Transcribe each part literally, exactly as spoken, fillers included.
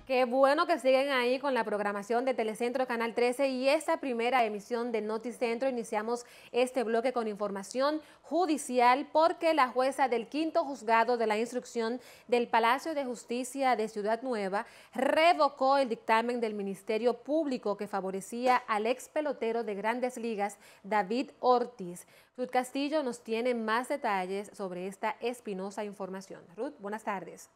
Qué bueno que siguen ahí con la programación de Telecentro Canal trece y esta primera emisión de Noticentro. Iniciamos este bloque con información judicial porque la jueza del quinto juzgado de la instrucción del Palacio de Justicia de Ciudad Nueva revocó el dictamen del Ministerio Público que favorecía al ex pelotero de Grandes Ligas, David Ortiz. Ruth Castillo nos tiene más detalles sobre esta espinosa información. Ruth, buenas tardes.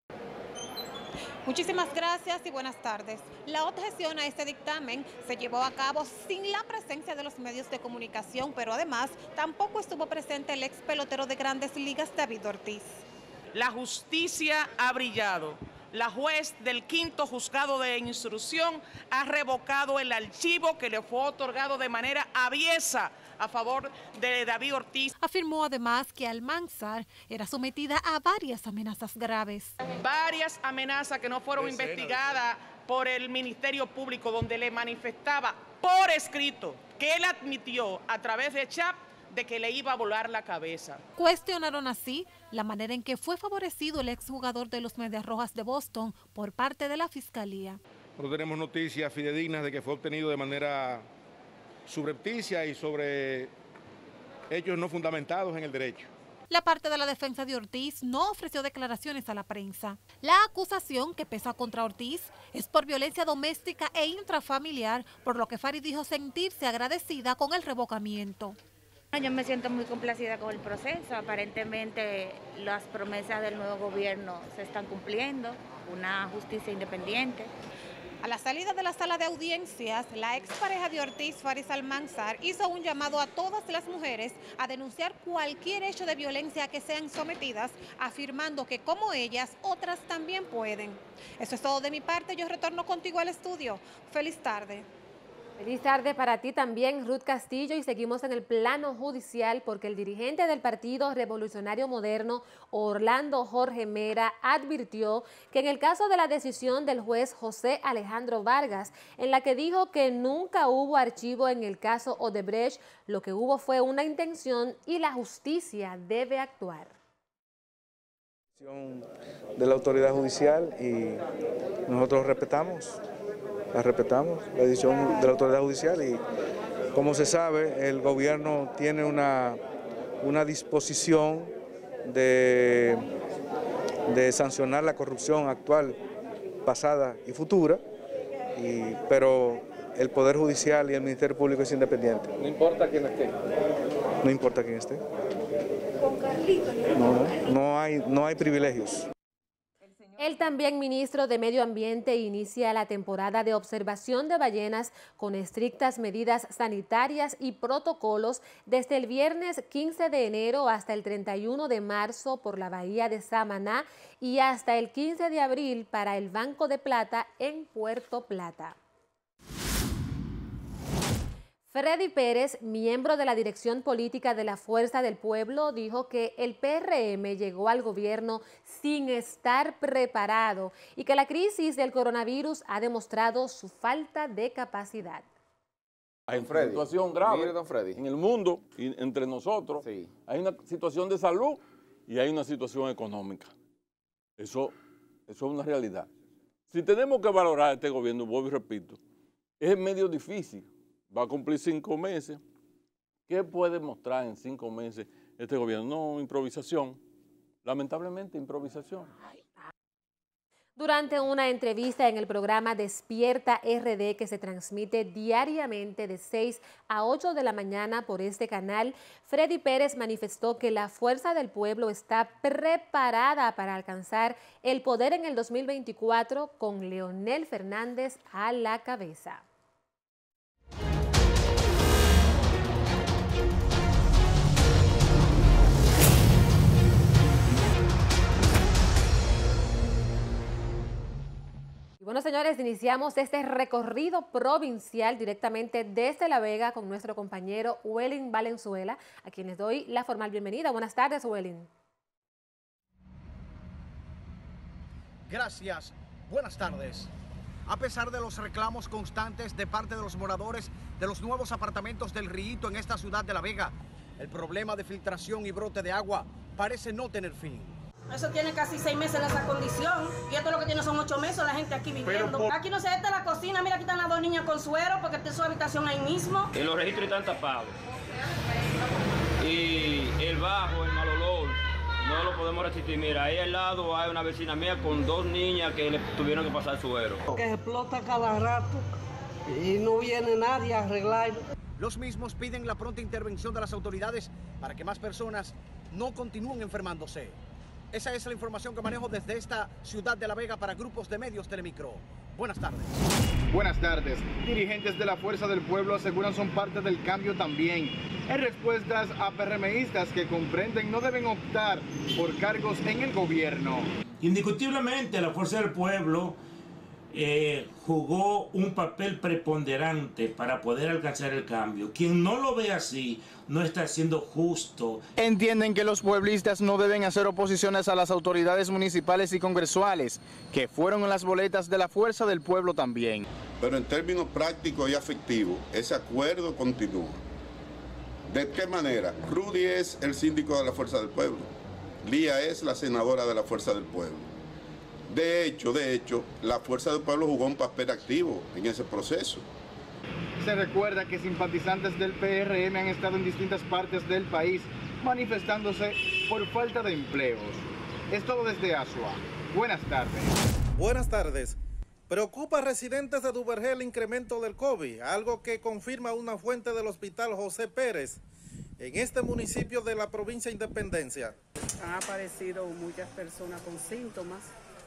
Muchísimas gracias y buenas tardes. La objeción a este dictamen se llevó a cabo sin la presencia de los medios de comunicación, pero además tampoco estuvo presente el ex pelotero de Grandes Ligas, David Ortiz. La justicia ha brillado. La juez del quinto juzgado de instrucción ha revocado el archivo que le fue otorgado de manera aviesa a favor de David Ortiz. Afirmó además que Almanzar era sometida a varias amenazas graves. Varias amenazas que no fueron investigadas por el Ministerio Público, donde le manifestaba por escrito que él admitió a través de chat de que le iba a volar la cabeza. Cuestionaron así la manera en que fue favorecido el exjugador de los Medias Rojas de Boston por parte de la Fiscalía. Nosotros tenemos noticias fidedignas de que fue obtenido de manera subrepticia y sobre hechos no fundamentados en el derecho. La parte de la defensa de Ortiz no ofreció declaraciones a la prensa. La acusación que pesa contra Ortiz es por violencia doméstica e intrafamiliar, por lo que Fari dijo sentirse agradecida con el revocamiento. Yo me siento muy complacida con el proceso. Aparentemente las promesas del nuevo gobierno se están cumpliendo, una justicia independiente. A la salida de la sala de audiencias, la expareja de Ortiz, Faris Almanzar, hizo un llamado a todas las mujeres a denunciar cualquier hecho de violencia a que sean sometidas, afirmando que como ellas, otras también pueden. Eso es todo de mi parte, yo retorno contigo al estudio. Feliz tarde. Feliz tarde para ti también, Ruth Castillo, y seguimos en el plano judicial porque el dirigente del Partido Revolucionario Moderno, Orlando Jorge Mera, advirtió que en el caso de la decisión del juez José Alejandro Vargas, en la que dijo que nunca hubo archivo en el caso Odebrecht, lo que hubo fue una intención y la justicia debe actuar. De la autoridad judicial y nosotros respetamos. La respetamos, la decisión de la autoridad judicial y, como se sabe, el gobierno tiene una, una disposición de, de sancionar la corrupción actual, pasada y futura, y, pero el Poder Judicial y el Ministerio Público es independiente. No importa quién esté. No importa quién esté. No, no, no hay, no hay privilegios. El también ministro de Medio Ambiente inicia la temporada de observación de ballenas con estrictas medidas sanitarias y protocolos desde el viernes quince de enero hasta el treinta y uno de marzo por la bahía de Samaná y hasta el quince de abril para el Banco de Plata en Puerto Plata. Freddy Pérez, miembro de la dirección política de la Fuerza del Pueblo, dijo que el P R M llegó al gobierno sin estar preparado y que la crisis del coronavirus ha demostrado su falta de capacidad. Hay una situación grave Mire, don Freddy. en el mundo y entre nosotros. Sí. Hay una situación de salud y hay una situación económica. Eso, eso es una realidad. Si tenemos que valorar este gobierno, vuelvo y repito, es medio difícil. Va a cumplir cinco meses. ¿Qué puede mostrar en cinco meses este gobierno? No, improvisación. Lamentablemente, improvisación. Durante una entrevista en el programa Despierta R D, que se transmite diariamente de seis a ocho de la mañana por este canal, Freddy Pérez manifestó que la Fuerza del Pueblo está preparada para alcanzar el poder en el dos mil veinticuatro con Leonel Fernández a la cabeza. Bueno, señores, iniciamos este recorrido provincial directamente desde La Vega con nuestro compañero Welling Valenzuela, a quien les doy la formal bienvenida. Buenas tardes, Welling. Gracias. Buenas tardes. A pesar de los reclamos constantes de parte de los moradores de los nuevos apartamentos del Riito en esta ciudad de La Vega, el problema de filtración y brote de agua parece no tener fin. Eso tiene casi seis meses en esa condición y esto lo que tiene son ocho meses la gente aquí viviendo. Pero, aquí no se está la cocina, mira aquí están las dos niñas con suero porque está su habitación ahí mismo. Y los registros están tapados. Y el bajo, el mal olor, no lo podemos resistir. Mira, ahí al lado hay una vecina mía con dos niñas que le tuvieron que pasar suero. Que explota cada rato y no viene nadie a arreglarlo. Los mismos piden la pronta intervención de las autoridades para que más personas no continúen enfermándose. Esa es la información que manejo desde esta ciudad de La Vega para grupos de medios Telemicro. Buenas tardes. Buenas tardes. Dirigentes de la Fuerza del Pueblo aseguran son parte del cambio también. En respuestas a PRMistas que comprenden no deben optar por cargos en el gobierno. Indiscutiblemente la Fuerza del Pueblo eh, jugó un papel preponderante para poder alcanzar el cambio. Quien no lo ve así no está siendo justo. Entienden que los pueblistas no deben hacer oposiciones a las autoridades municipales y congresuales, que fueron en las boletas de la Fuerza del Pueblo también. Pero en términos prácticos y afectivos, ese acuerdo continúa. ¿De qué manera? Rudy es el síndico de la Fuerza del Pueblo. Lía es la senadora de la Fuerza del Pueblo. De hecho, de hecho, la Fuerza del Pueblo jugó un papel activo en ese proceso. Se recuerda que simpatizantes del P R M han estado en distintas partes del país manifestándose por falta de empleos. Es todo desde Asua. Buenas tardes. Buenas tardes. Preocupa a residentes de Duvergé el incremento del COVID, algo que confirma una fuente del Hospital José Pérez en este municipio de la provincia de Independencia. Han aparecido muchas personas con síntomas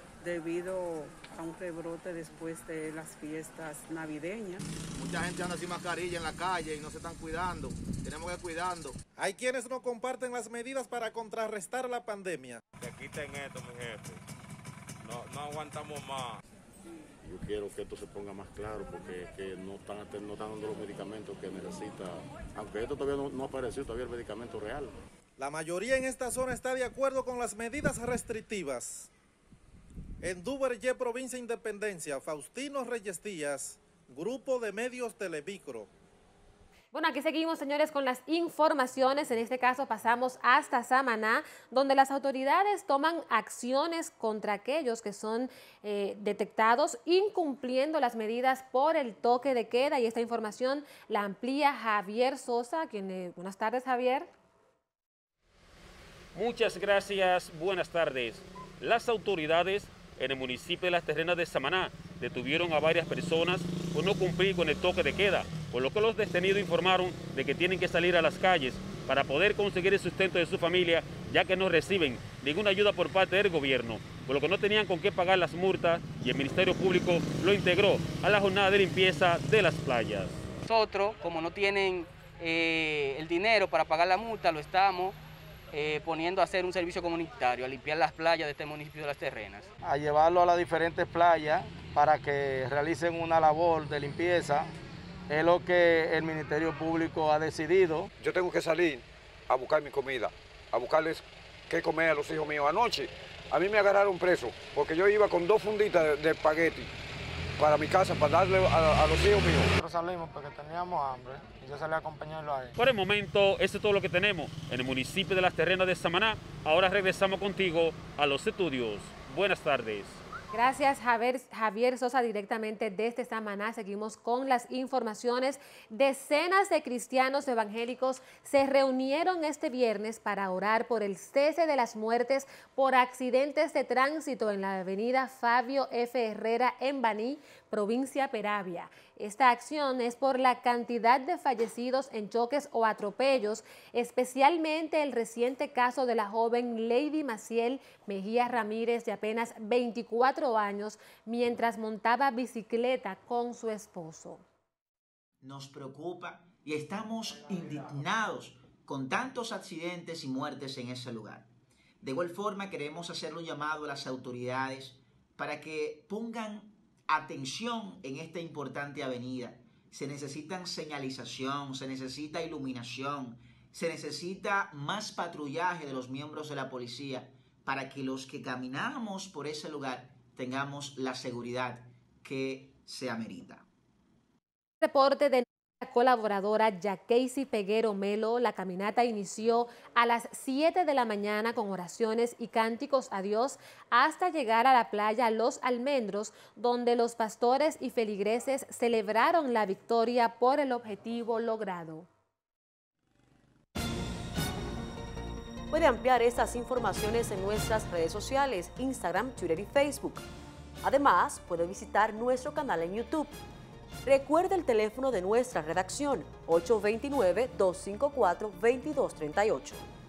debido a un rebrote después de las fiestas navideñas. Mucha gente anda sin mascarilla en la calle y no se están cuidando. Tenemos que cuidarnos. Hay quienes no comparten las medidas para contrarrestar la pandemia. Que quiten esto, mi jefe. No, no aguantamos más. Yo quiero que esto se ponga más claro porque que no, están, no están dando los medicamentos que necesita. Aunque esto todavía no, no ha aparecido todavía el medicamento real. La mayoría en esta zona está de acuerdo con las medidas restrictivas. En Duvergé, provincia de Independencia, Faustino Reyes Díaz, Grupo de Medios Telemicro. Bueno, aquí seguimos, señores, con las informaciones. En este caso pasamos hasta Samaná, donde las autoridades toman acciones contra aquellos que son eh, detectados incumpliendo las medidas por el toque de queda. Y esta información la amplía Javier Sosa. Quien, eh, buenas tardes, Javier. Muchas gracias. Buenas tardes. Las autoridades en el municipio de Las Terrenas de Samaná detuvieron a varias personas por no cumplir con el toque de queda, por lo que los detenidos informaron de que tienen que salir a las calles para poder conseguir el sustento de su familia, ya que no reciben ninguna ayuda por parte del gobierno, por lo que no tenían con qué pagar las multas y el Ministerio Público lo integró a la jornada de limpieza de las playas. Nosotros, como no tienen eh, el dinero para pagar la multa, lo estamos Eh, poniendo a hacer un servicio comunitario, a limpiar las playas de este municipio de Las Terrenas. A llevarlo a las diferentes playas para que realicen una labor de limpieza, es lo que el Ministerio Público ha decidido. Yo tengo que salir a buscar mi comida, a buscarles qué comer a los hijos míos. Anoche a mí me agarraron preso porque yo iba con dos funditas de, de espagueti para mi casa, para darle a, a los hijos míos. Nosotros salimos porque teníamos hambre y yo salí a acompañarlo a él. Por el momento, eso es todo lo que tenemos en el municipio de Las Terrenas de Samaná. Ahora regresamos contigo a los estudios. Buenas tardes. Gracias, Javier, Javier Sosa, directamente desde Samaná. Seguimos con las informaciones. Decenas de cristianos evangélicos se reunieron este viernes para orar por el cese de las muertes por accidentes de tránsito en la avenida Fabio F. Herrera en Baní, provincia Peravia. Esta acción es por la cantidad de fallecidos en choques o atropellos, especialmente el reciente caso de la joven Lady Maciel Mejía Ramírez, de apenas veinticuatro años, mientras montaba bicicleta con su esposo. Nos preocupa y estamos indignados con tantos accidentes y muertes en ese lugar. De igual forma, queremos hacer un llamado a las autoridades para que pongan atención en esta importante avenida. Se necesitan señalización, se necesita iluminación, se necesita más patrullaje de los miembros de la policía para que los que caminamos por ese lugar tengamos la seguridad que se amerita. Reporte de colaboradora Yakeisi Peguero Melo. La caminata inició a las siete de la mañana con oraciones y cánticos a Dios hasta llegar a la playa Los Almendros, donde los pastores y feligreses celebraron la victoria por el objetivo logrado. Puede ampliar estas informaciones en nuestras redes sociales, Instagram, Twitter y Facebook. Además, puede visitar nuestro canal en YouTube. Recuerde el teléfono de nuestra redacción, ocho dos nueve, dos cinco cuatro, dos dos tres ocho.